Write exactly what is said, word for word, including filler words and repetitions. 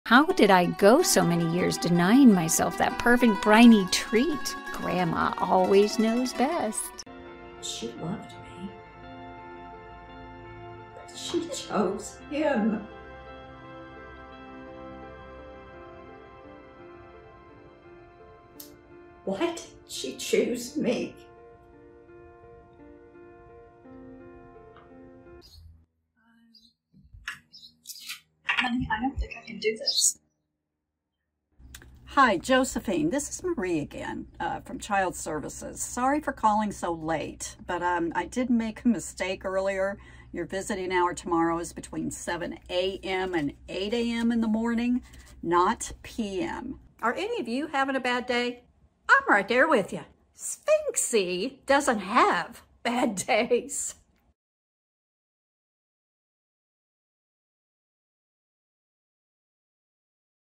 How did I go so many years denying myself that perfect briny treat? Grandma always knows best. She loved me, but she chose him. Why did she choose me? Honey, I don't think I can do this. Hi, Josephine. This is Marie again uh, from Child Services. Sorry for calling so late, but um, I did make a mistake earlier. Your visiting hour tomorrow is between seven A M and eight A M in the morning, not P M Are any of you having a bad day? I'm right there with you. Sphinxy doesn't have bad days.